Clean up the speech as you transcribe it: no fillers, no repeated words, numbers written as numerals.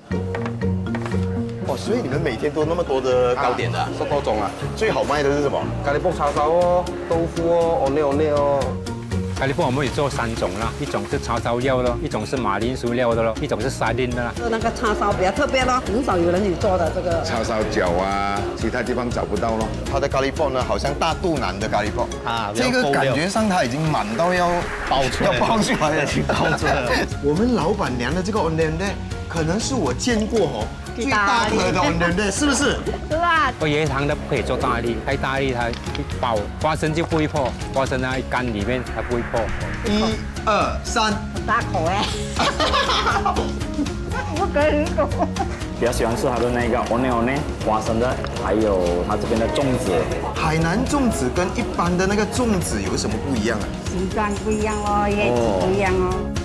哦，所以你们每天都那么多的糕点的、啊 10多种啊。 最好卖的是什么？ 咖喱煲叉烧哦，豆腐哦，ole 哦。 咖喱煲我们有做3种啦，一种是叉烧料咯，一种是马铃薯料的咯，一种是沙丁的啦。 那个叉烧比较特别咯，很少有人有做的这个。 叉烧饺啊，其他地方找不到咯。 它的咖喱煲呢，好像大肚腩的咖喱煲啊， 这个感觉上它已经满到要爆出来， 要爆出来了， 爆出来了。 我们老板娘的这个 ondende 可能是我见过最大颗的 ondende， 是不是？ 是吧？ 椰糖的不可以做大粒，太大粒它会爆，花生就不会破，花生在干里面它不会破。 1、2、3， 很大口哎！不可以说。 比较喜欢吃它的那个 one 花生的，还有它这边的粽子。 海南粽子跟一般的那个粽子有什么不一样啊？ 形状不一样哦，叶子不一样哦。